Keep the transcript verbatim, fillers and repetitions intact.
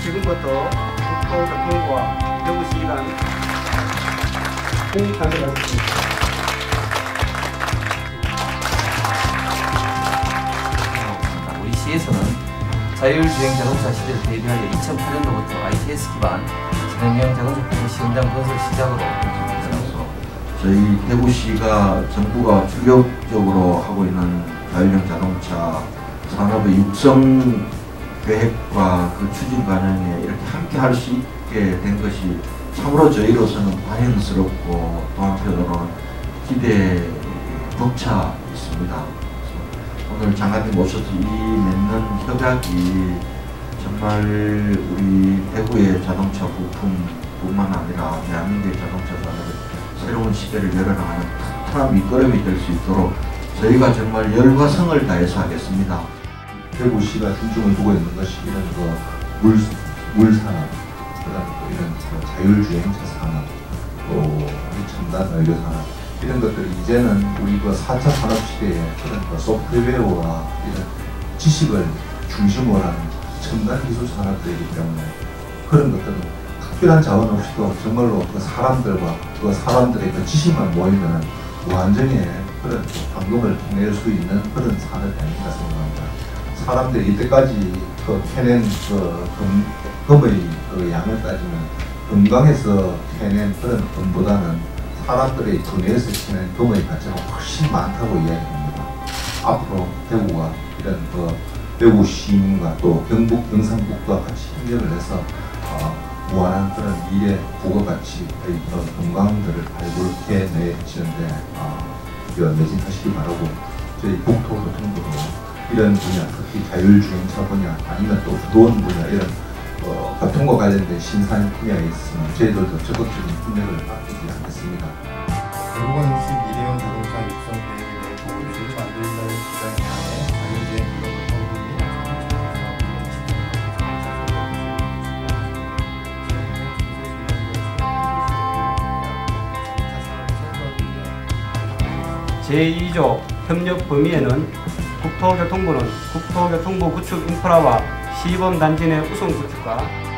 지금부터 국토교통부와 대구시 간 공익단체가 있습니다. 우리 시에서는 자율주행 자동차 시대를 대비하여 이천팔 년도부터 아이티에스 기반 지능형 자동차 부품 시험장 건설 시작으로 저희 대구시가 정부가 주력적으로 하고 있는 자율형 자동차 산업의 육성 계획과 그 추진 과정에 이렇게 함께 할 수 있게 된 것이 참으로 저희로서는 다행스럽고 또 한편으로는 기대에 벅차 있습니다. 오늘 장관님 오셔서 이 맺는 협약이 정말 우리 대구의 자동차 부품뿐만 아니라 대한민국의 자동차 산업의 새로운 시대를 열어나가는 튼튼한 밑거름이 될 수 있도록 저희가 정말 열과 성을 다해서 하겠습니다. 대구시가 중점을 두고 있는 것이 이런 그 물, 물산업, 그다음 또 이런 그 자율주행차 산업, 또 첨단 의료 산업 이런 것들이 이제는 우리 그 사 차 산업 시대에 그런 그 소프트웨어와 이런 지식을 중심으로 하는 첨단 기술 산업들이기 때문에 그런 것들은 특별한 자원 없이도 정말로 그 사람들과 그 사람들의 그 지식만 모이면 완전히 그런 황금을 낼 수 있는 그런 산업이 아닌가 생각합니다. 사람들이 이때까지 그 캐낸 그 금, 금의 그 양을 따지면 금강에서 캐낸 그런 금보다는 사람들의 두뇌에서 캐낸 금의 가치가 훨씬 많다고 이야기합니다. 앞으로 대구가 이런 그 대구 시민과 또 경북, 경상북과 같이 협력을 해서 어, 무한한 그런 미래 국어가치의 그런 금강들을 발굴해내시는데 어, 매진하시기 바라고 저희 국토교통부도 이런 분야, 특히 자율주행차 분야 아니면 또 부도원 분야 이런 어, 교통과 관련된 신산 분야에 있으면 저희들도 적극적인 협력을 아끼지 않겠습니다. 대구광역시 미래형 자동차 육성 계획에 대해 보고도시를 만든다는 주장에 대해 자율주행 글로벌 통합이 제이 조 협력 범위에는 국토교통부는 국토교통부 구축 인프라와 시범 단지 내 우선 구축과